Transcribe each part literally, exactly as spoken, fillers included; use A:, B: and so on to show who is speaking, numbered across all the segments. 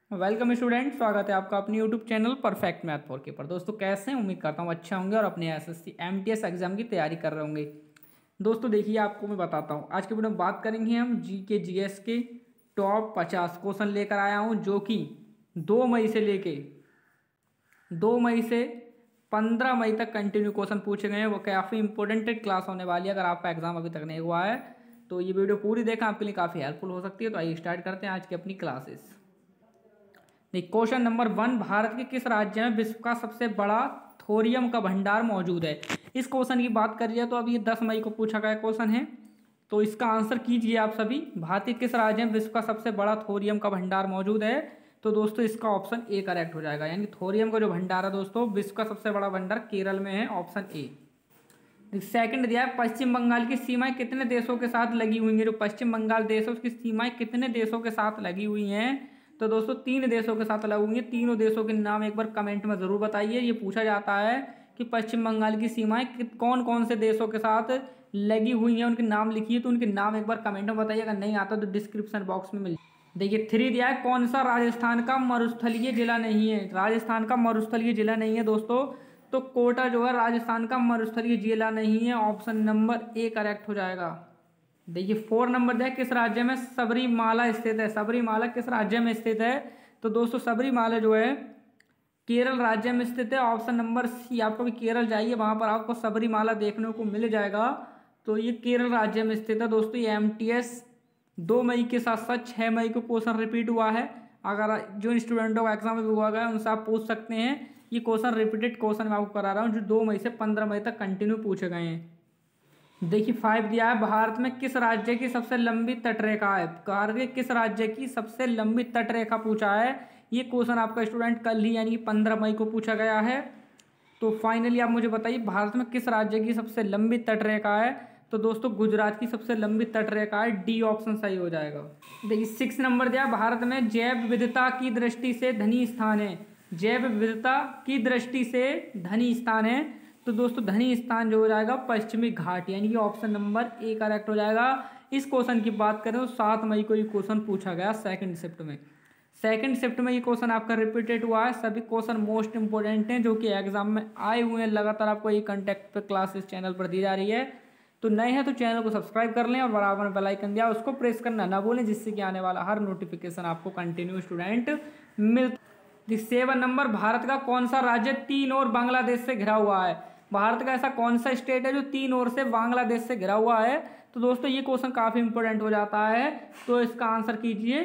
A: Welcome student, स्वागत है आपका अपने YouTube channel perfect math four K पर। दोस्तों कैसे हैं? उम्मीद करता हूँ अच्छे होंगे और अपने एसएससी एमटीएस एग्जाम की तैयारी कर रहे होंगे। दोस्तों देखिए, आपको मैं बताता हूँ, आज के वीडियो में बात करेंगे हम जी के जीएस के टॉप पचास क्वेश्चन लेकर आया हूँ, जो कि दो मई से लेके दो मई से पंद्रह मई तक कंटिन्यू क्वेश्चन पूछे गए हैं। वो काफ़ी इंपॉर्टेंट क्लास होने वाली है। अगर आपका एग्जाम अभी तक नहीं हुआ है तो ये वीडियो पूरी देखा, आपके लिए काफ़ी हेल्पफुल हो सकती है। तो आइए स्टार्ट करते हैं आज की अपनी क्लासेस। क्वेश्चन नंबर वन, भारत के किस राज्य में विश्व का सबसे बड़ा थोरियम का भंडार मौजूद है? इस क्वेश्चन की बात करिए तो अब ये दस मई को पूछा गया क्वेश्चन है, तो इसका आंसर कीजिए आप सभी। भारत के किस राज्य में विश्व का सबसे बड़ा थोरियम का भंडार मौजूद है? तो दोस्तों इसका ऑप्शन ए करेक्ट हो जाएगा, यानी थोरियम का जो भंडार है दोस्तों, विश्व का सबसे बड़ा भंडार केरल में है, ऑप्शन ए। सेकंड दिया है, पश्चिम बंगाल की सीमाएं कितने देशों के साथ लगी हुई हैं? जो पश्चिम बंगाल देश है उसकी सीमाएं कितने देशों के साथ लगी हुई हैं? तो दोस्तों तीन देशों के साथ लगी हुई हैं। तीनों देशों के नाम एक बार कमेंट में जरूर बताइए। ये पूछा जाता है कि पश्चिम बंगाल की सीमाएं कौन कौन से देशों के साथ लगी हुई हैं, उनके नाम लिखिए। तो उनके नाम एक बार कमेंट में बताइए, अगर नहीं आता तो डिस्क्रिप्शन बॉक्स में मिल। देखिए थ्री दिया है, कौन सा राजस्थान का मरुस्थलीय जिला नहीं है? राजस्थान का मरुस्थलीय जिला नहीं है दोस्तों, तो कोटा जो है राजस्थान का मरुस्थलीय जिला नहीं है, ऑप्शन नंबर ए करेक्ट हो जाएगा। देखिए फोर नंबर दिया, किस राज्य में सबरीमाला स्थित है? सबरीमाला किस राज्य में स्थित है? तो दोस्तों सबरीमाला जो है केरल राज्य में स्थित है, ऑप्शन नंबर सी। आपको भी केरल जाइए, वहां पर आपको सबरीमाला देखने को मिल जाएगा। तो ये केरल राज्य में स्थित है दोस्तों। ये एमटीएस दो मई के साथ साथ छह मई को क्वेश्चन रिपीट हुआ है। अगर जो स्टूडेंटों का एग्जाम में हुआ गया उनसे आप पूछ सकते हैं। ये क्वेश्चन रिपीटेड क्वेश्चन मैं आपको करा रहा हूँ, जो दो मई से पंद्रह मई तक कंटिन्यू पूछे गए हैं। देखिए फाइव दिया है, भारत में किस राज्य की सबसे लंबी तटरेखा है? भारत के किस राज्य की सबसे लंबी तटरेखा पूछा है। ये क्वेश्चन आपका स्टूडेंट कल ही यानी पंद्रह मई को पूछा गया है। तो फाइनली आप मुझे बताइए, भारत में किस राज्य की सबसे लंबी तटरेखा है? तो दोस्तों गुजरात की सबसे लंबी तटरेखा है, डी ऑप्शन सही हो जाएगा। देखिए सिक्स नंबर दिया, भारत में जैव विविधता की दृष्टि से धनी स्थान है। जैव विविधता की दृष्टि से धनी स्थान है, तो दोस्तों धनी स्थान जो हो जाएगा पश्चिमी घाट, यानी कि ऑप्शन नंबर ए करेक्ट हो जाएगा। इस क्वेश्चन की बात करें तो सात मई को ये क्वेश्चन पूछा गया सेकंड शिफ्ट में। सेकंड शिफ्ट में ये क्वेश्चन आपका रिपीटेड हुआ है। सभी क्वेश्चन मोस्ट इंपोर्टेंट हैं जो कि एग्जाम में आए हुए हैं। लगातार आपको ये कंटेक्ट पे क्लास इस चैनल पर दी जा रही है। तो नए हैं तो चैनल को सब्सक्राइब कर लें और बराबर में बेल आइकन दिया उसको प्रेस करना ना भूलें, जिससे कि आने वाला हर नोटिफिकेशन आपको कंटिन्यू स्टूडेंट मिल। सेवन नंबर, भारत का कौन सा राज्य तीन और बांग्लादेश से घिरा हुआ है? भारत का ऐसा कौन सा स्टेट है जो तीन ओर से बांग्लादेश से घिरा हुआ है? तो दोस्तों ये क्वेश्चन काफी इंपॉर्टेंट हो जाता है, तो इसका आंसर कीजिए।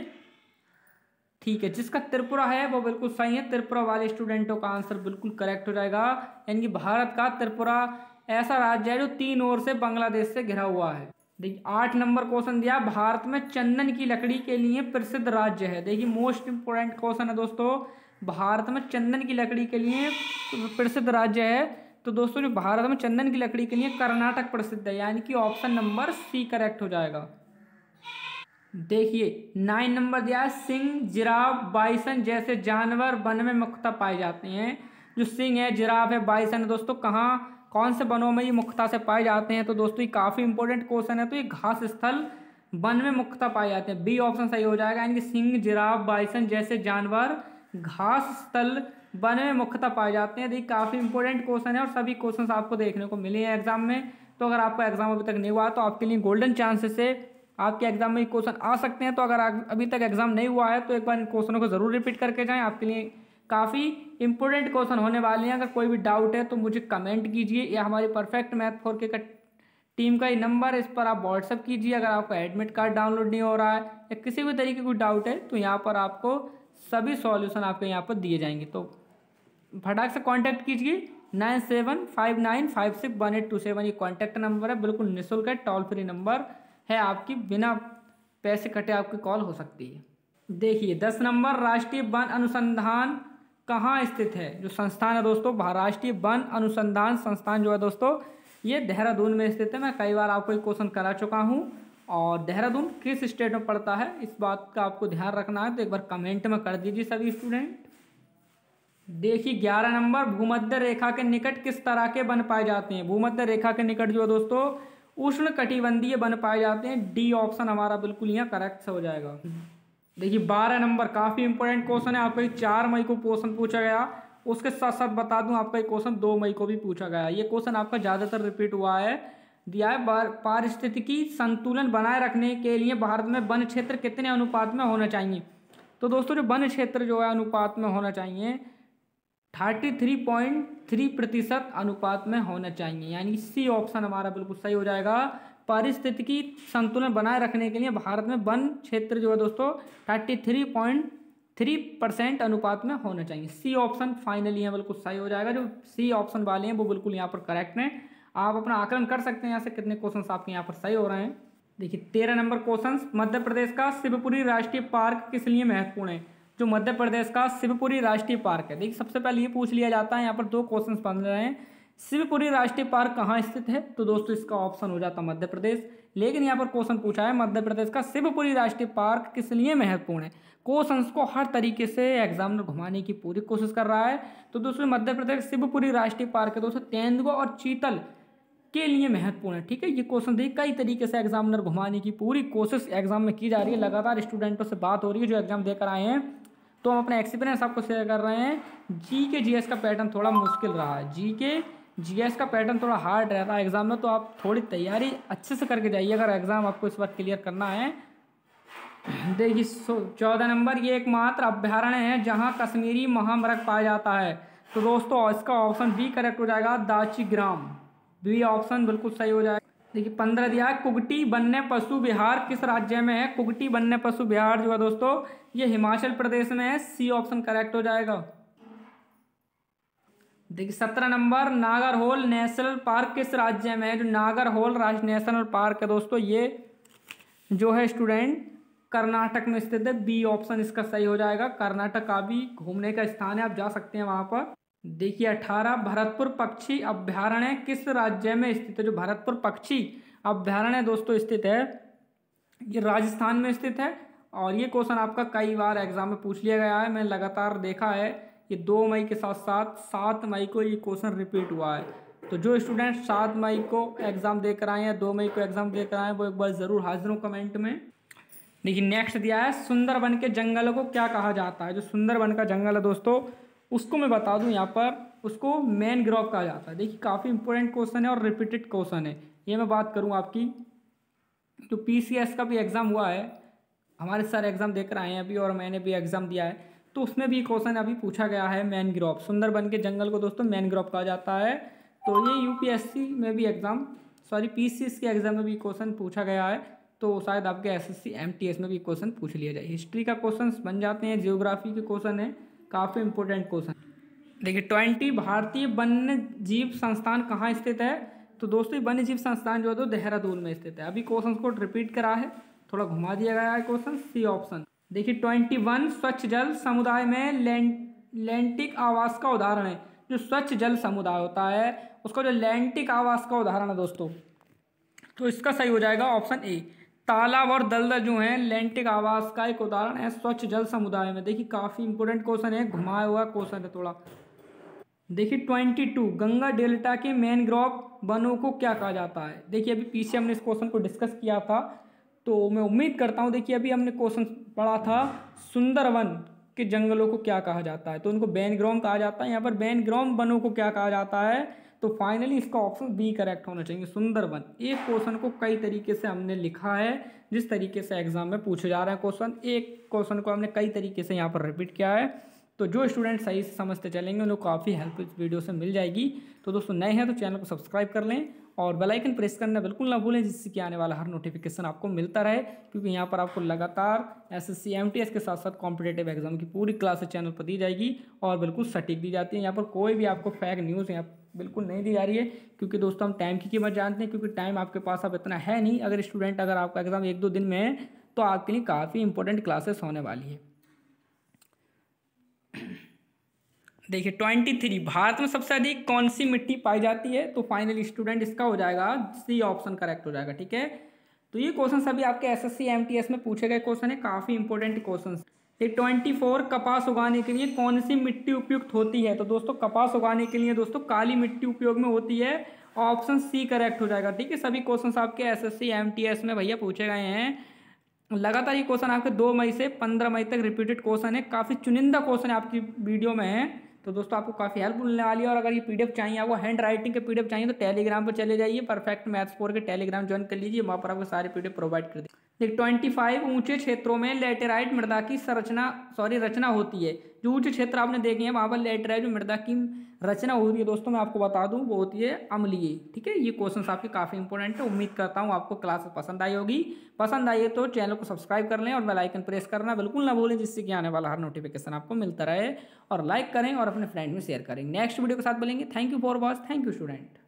A: ठीक है, जिसका त्रिपुरा है वो बिल्कुल सही है। त्रिपुरा वाले स्टूडेंटों का आंसर बिल्कुल करेक्ट हो जाएगा, यानी कि भारत का त्रिपुरा ऐसा राज्य है जो तीन ओर से बांग्लादेश से घिरा हुआ है। देखिए आठ नंबर क्वेश्चन दिया, भारत में चंदन की लकड़ी के लिए प्रसिद्ध राज्य है। देखिए मोस्ट इंपोर्टेंट क्वेश्चन है दोस्तों, भारत में चंदन की लकड़ी के लिए प्रसिद्ध राज्य है। तो दोस्तों जो भारत में चंदन की लकड़ी के लिए कर्नाटक प्रसिद्ध है, यानी कि ऑप्शन नंबर सी करेक्ट हो जाएगा। देखिए नाइन नंबर दिया है, सिंह, जिराफ, बाइसन जैसे जानवर वन में मुख्यतः पाए जाते हैं। जो सिंह है, जिराफ है, बाइसन है दोस्तों, कहाँ कौन से वनों में ये मुख्यतः से पाए जाते हैं? तो दोस्तों ये काफी इंपॉर्टेंट क्वेश्चन है। तो ये घास स्थल वन में मुख्यतः पाए जाते हैं, बी ऑप्शन सही हो जाएगा, यानी कि सिंह, जिराफ, बाइसन जैसे जानवर घास स्थल वन में मुख्यतः पाए जाते हैं। देखिए काफी इंपॉर्टेंट क्वेश्चन है और सभी क्वेश्चन आपको देखने को मिले हैं एग्जाम में। तो अगर आपका एग्जाम अभी तक नहीं हुआ तो आपके लिए गोल्डन चांसेस है, आपके एग्जाम में क्वेश्चन आ सकते हैं। तो अगर अभी तक एग्जाम नहीं हुआ है तो एक बार इन क्वेश्चनों को जरूर रिपीट करके जाएं, आपके लिए काफ़ी इंपॉर्टेंट क्वेश्चन होने वाले हैं। अगर कोई भी डाउट है तो मुझे कमेंट कीजिए, या हमारी perfect math four K team का ये नंबर है, इस पर आप व्हाट्सअप कीजिए। अगर आपका एडमिट कार्ड डाउनलोड नहीं हो रहा है या किसी भी तरीके की डाउट है तो यहाँ पर आपको सभी सॉल्यूशन आपके यहाँ पर दिए जाएंगे। तो फटाक से कांटेक्ट कीजिए, nine seven five nine five six one eight two seven ये कॉन्टैक्ट नंबर है, बिल्कुल निःशुल्क है, टोल फ्री नंबर है, आपकी बिना पैसे कटे आपकी कॉल हो सकती है। देखिए दस नंबर, राष्ट्रीय वन अनुसंधान कहाँ स्थित है? जो संस्थान है दोस्तों, राष्ट्रीय वन अनुसंधान संस्थान जो है दोस्तों, ये देहरादून में स्थित है। मैं कई बार आपको एक क्वेश्चन करा चुका हूँ। और देहरादून किस स्टेट में पड़ता है, इस बात का आपको ध्यान रखना है, तो एक बार कमेंट में कर दीजिए सभी स्टूडेंट। देखिए ग्यारह नंबर, भूमध्य रेखा के निकट किस तरह के वन पाए जाते हैं? भूमध्य रेखा के निकट जो है दोस्तों उष्ण कटिबंधीय वन पाए जाते हैं, डी ऑप्शन हमारा बिल्कुल यहाँ करेक्ट हो जाएगा। देखिए बारह नंबर काफ़ी इंपॉर्टेंट क्वेश्चन है आपका, चार मई को क्वेश्चन पूछा गया। उसके साथ साथ बता दूं आपका एक क्वेश्चन दो मई को भी पूछा गया। ये क्वेश्चन आपका ज़्यादातर रिपीट हुआ है। दिया है पारिस्थितिकी संतुलन बनाए रखने के लिए भारत में वन क्षेत्र कितने अनुपात में होना चाहिए। तो दोस्तों जो वन क्षेत्र जो है अनुपात में होना चाहिए थर्टी थ्री पॉइंट थ्री प्रतिशत अनुपात में होना चाहिए, यानी सी ऑप्शन हमारा बिल्कुल सही हो जाएगा। पारिस्थितिकी संतुलन बनाए रखने के लिए भारत में वन क्षेत्र जो है दोस्तों thirty three point three percent अनुपात में होना चाहिए। सी ऑप्शन फाइनली यहाँ बिल्कुल सही हो जाएगा। जो सी ऑप्शन वाले हैं वो बिल्कुल यहाँ पर करेक्ट हैं। आप अपना आकलन कर सकते हैं यहाँ से कितने क्वेश्चन आपके यहाँ पर सही हो रहे हैं। देखिए तेरह नंबर क्वेश्चन, मध्य प्रदेश का शिवपुरी राष्ट्रीय पार्क किस लिए महत्वपूर्ण है। जो मध्य प्रदेश का शिवपुरी राष्ट्रीय पार्क है, देखिए सबसे पहले ये पूछ लिया जाता है, यहाँ पर दो क्वेश्चन बन रहे हैं, शिवपुरी राष्ट्रीय पार्क कहाँ स्थित है। तो दोस्तों इसका ऑप्शन हो जाता मध्य प्रदेश। लेकिन यहाँ पर क्वेश्चन पूछा है मध्य प्रदेश का शिवपुरी राष्ट्रीय पार्क किस लिए महत्वपूर्ण है। क्वेश्चन को हर तरीके से एग्जामिनर घुमाने की पूरी कोशिश कर रहा है। तो दोस्तों मध्य प्रदेश शिवपुरी राष्ट्रीय पार्क है दोस्तों तेंदुआ और चीतल के लिए महत्वपूर्ण है। ठीक है, ये क्वेश्चन देखिए कई तरीके से एग्जामिनर घुमाने की पूरी कोशिश एग्जाम में की जा रही है। लगातार स्टूडेंटों से बात हो रही है जो एग्जाम देकर आए हैं, तो हम अपना एक्सपीरियंस आपको शेयर कर रहे हैं। जी के जीएस का पैटर्न थोड़ा मुश्किल रहा है, जी के जीएस का पैटर्न थोड़ा हार्ड रहता है एग्जाम में, तो आप थोड़ी तैयारी अच्छे से करके जाइए अगर एग्जाम आपको इस बार क्लियर करना है। देखिए चौदह नंबर, ये एकमात्र अभ्यारण्य है जहां कश्मीरी महामृग पाया जाता है। तो दोस्तों इसका ऑप्शन बी करेक्ट हो जाएगा, दाची ग्राम, बी ऑप्शन बिल्कुल सही हो जाएगा। देखिए पंद्रह दिया है, कुगटी वन्य पशु विहार किस राज्य में है। कुगटी वन्य पशु विहार जो है दोस्तों ये हिमाचल प्रदेश में है, सी ऑप्शन करेक्ट हो जाएगा। देखिए सत्रह नंबर, नागरहोल नेशनल पार्क किस राज्य में है। जो नागरहोल नेशनल पार्क है दोस्तों ये जो है स्टूडेंट कर्नाटक में स्थित है, बी ऑप्शन इसका सही हो जाएगा। कर्नाटक का भी घूमने का स्थान है, आप जा सकते हैं वहां पर। देखिए अठारह, भरतपुर पक्षी अभ्यारण्य किस राज्य में स्थित है। जो भरतपुर पक्षी अभ्यारण्य दोस्तों स्थित है ये राजस्थान में स्थित है। और ये क्वेश्चन आपका कई बार एग्जाम में पूछ लिया गया है, मैंने लगातार देखा है। ये दो मई के साथ साथ सात मई को ये क्वेश्चन रिपीट हुआ है। तो जो स्टूडेंट सात मई को एग्जाम देकर आए हैं, दो मई को एग्जाम देकर आए हैं, वो एक बार ज़रूर हाजिर हो कमेंट में। देखिए नेक्स्ट दिया है, सुंदरबन के जंगलों को क्या कहा जाता है। जो सुंदरबन का जंगल है दोस्तों उसको मैं बता दूं यहाँ पर, उसको मैनग्रोव कहा जाता है। देखिए काफ़ी इंपॉर्टेंट क्वेश्चन है और रिपीटेड क्वेश्चन है। ये मैं बात करूँ आपकी तो पीसीएस का भी एग्ज़ाम हुआ है, हमारे सर एग्ज़ाम देकर आए हैं अभी और मैंने भी एग्ज़ाम दिया है, तो उसमें भी क्वेश्चन अभी पूछा गया है मैनग्रोव। सुंदरबन के जंगल को दोस्तों मैनग्रोव कहा जाता है। तो ये यूपीएससी में भी एग्ज़ाम सॉरी पीसीएस के एग्ज़ाम में भी क्वेश्चन पूछा गया है, तो शायद आपके एसएससी एमटीएस में भी क्वेश्चन पूछ लिया जाए। हिस्ट्री का क्वेश्चन बन जाते हैं, जियोग्राफी के क्वेश्चन है, काफ़ी इंपॉर्टेंट क्वेश्चन। देखिए ट्वेंटी, भारतीय वन्य जीव संस्थान कहाँ स्थित है। तो दोस्तों वन्य जीव संस्थान जो है तो देहरादून में स्थित है। अभी क्वेश्चन को रिपीट करा है, थोड़ा घुमा दिया गया है क्वेश्चन, सी ऑप्शन। देखिए ट्वेंटी वन, स्वच्छ जल समुदाय में लैंटिक आवास का उदाहरण है। जो स्वच्छ जल समुदाय होता है उसका जो लैंटिक आवास का उदाहरण है दोस्तों, तो इसका सही हो जाएगा ऑप्शन ए। तालाब और दलदल जो हैं लैंटिक आवास का एक उदाहरण है स्वच्छ जल समुदाय में। देखिए काफ़ी इंपॉर्टेंट क्वेश्चन है, घुमाया हुआ क्वेश्चन है थोड़ा। देखिए ट्वेंटी टू, गंगा डेल्टा के मैनग्रोव वनों को क्या कहा जाता है। देखिए अभी पीछे हमने इस क्वेश्चन को डिस्कस किया था, तो मैं उम्मीद करता हूँ, देखिए अभी हमने क्वेश्चन पढ़ा था सुंदरवन के जंगलों को क्या कहा जाता है, तो उनको मैनग्रोव कहा जाता है। यहाँ पर मैनग्रोव वनों को क्या कहा जाता है, तो फाइनली इसका ऑप्शन बी करेक्ट होना चाहिए, सुंदरवन। एक क्वेश्चन को कई तरीके से हमने लिखा है, जिस तरीके से एग्जाम में पूछे जा रहे हैं क्वेश्चन, एक क्वेश्चन को हमने कई तरीके से यहाँ पर रिपीट किया है। तो जो स्टूडेंट सही से समझते चलेंगे उन्हें काफ़ी हेल्प इस वीडियो से मिल जाएगी। तो दोस्तों नए हैं तो चैनल को सब्सक्राइब कर लें और बेल आइकन प्रेस करना बिल्कुल ना भूलें, जिससे कि आने वाला हर नोटिफिकेशन आपको मिलता रहे। क्योंकि यहाँ पर आपको लगातार एसएससी एमटीएस के साथ साथ कॉम्पिटेटिव एग्जाम की पूरी क्लासेस चैनल पर दी जाएगी और बिल्कुल सटीक दी जाती है। यहाँ पर कोई भी आपको फेक न्यूज़ यहाँ बिल्कुल नहीं दी जा रही है, क्योंकि दोस्तों हम टाइम की कीमत जानते हैं, क्योंकि टाइम आपके पास अब इतना है नहीं। अगर स्टूडेंट अगर आपका एग्जाम एक दो दिन में है तो आपके लिए काफ़ी इंपॉर्टेंट क्लासेस होने वाली है। देखिए ट्वेंटी थ्री, भारत में सबसे अधिक कौन सी मिट्टी पाई जाती है, तो फाइनली स्टूडेंट इसका हो जाएगा सी ऑप्शन करेक्ट हो जाएगा। ठीक है, तो ये क्वेश्चन सभी आपके एसएससी एमटीएस में पूछे गए क्वेश्चन है, काफ़ी इंपॉर्टेंट क्वेश्चन। ट्वेंटी फोर, कपास उगाने के लिए कौन सी मिट्टी उपयुक्त होती है। तो दोस्तों कपास उगाने के लिए दोस्तों काली मिट्टी उपयोग में होती है, ऑप्शन सी करेक्ट हो जाएगा। ठीक है, सभी क्वेश्चन आपके एसएससी एमटीएस में भैया पूछे गए हैं, लगातार ये क्वेश्चन आपके दो मई से पंद्रह मई तक रिपीटेड क्वेश्चन है, काफ़ी चुनिंदा क्वेश्चन आपकी वीडियो में है, तो दोस्तों आपको काफ़ी हेल्प मिलने वाली है। और अगर ये पीडीएफ चाहिए, आपको हैंड राइटिंग के पीडीएफ चाहिए, तो टेलीग्राम पर चले जाइए, perfect maths four K Telegram join कर लीजिए, वहाँ पर आपको सारे पीडीएफ प्रोवाइड कर दें। देखिए ट्वेंटी फाइव ऊंचे क्षेत्रों में लेटेराइट मृदा की संरचना सॉरी रचना होती है। जो ऊंचे क्षेत्र आपने देखे हैं वहाँ पर लेटेराइट मृदा की रचना होती है दोस्तों, मैं आपको बता दूं वो होती है अम्लीय। ठीक है, ये क्वेश्चंस आपके काफ़ी इंपॉर्टेंट है। उम्मीद करता हूँ आपको क्लास पसंद आई होगी। पसंद आई है तो चैनल को सब्सक्राइब कर लें और बेल आइकन प्रेस करना बिल्कुल ना भूलें, जिससे कि आने वाला हर नोटिफिकेशन आपको मिलता रहे। और लाइक करें और अपने फ्रेंड में शेयर करें। नेक्स्ट वीडियो के साथ मिलेंगे। Thank you for watch. Thank you student.